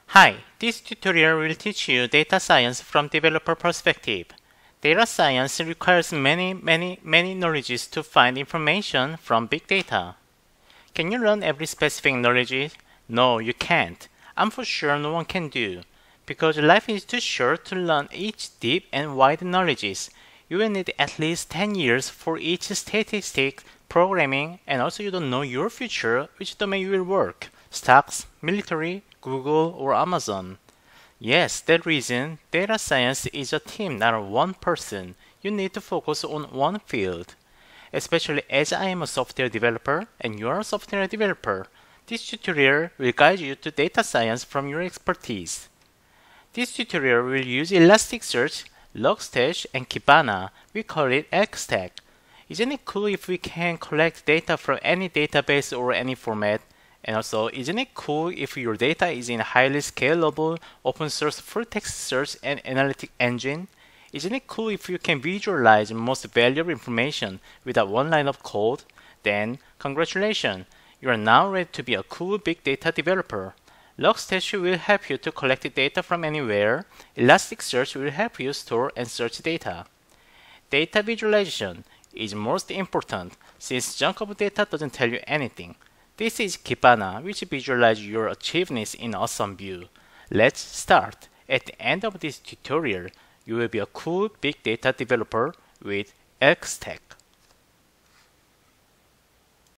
Hi, this tutorial will teach you data science from developer perspective. Data science requires many knowledges to find information from big data. Can you learn every specific knowledge? No, you can't. I'm for sure no one can do. Because life is too short to learn each deep and wide knowledges. You will need at least 10 years for each statistic, programming, and also you don't know your future, which domain you will work. Stocks, military, Google, or Amazon. Yes, that reason, data science is a team, not one person. You need to focus on one field. Especially as I am a software developer and you are a software developer, this tutorial will guide you to data science from your expertise. This tutorial will use Elasticsearch, Logstash, and Kibana. We call it ELK stack. Isn't it cool if we can collect data from any database or any format? And also, isn't it cool if your data is in a highly scalable, open source full text search and analytic engine? Isn't it cool if you can visualize most valuable information without one line of code? Then, congratulations! You are now ready to be a cool big data developer. Logstash will help you to collect data from anywhere. Elasticsearch will help you store and search data. Data visualization is most important since chunk of data doesn't tell you anything. This is Kibana, which visualizes your achievements in awesome view. Let's start. At the end of this tutorial, you will be a cool big data developer with ELK stack.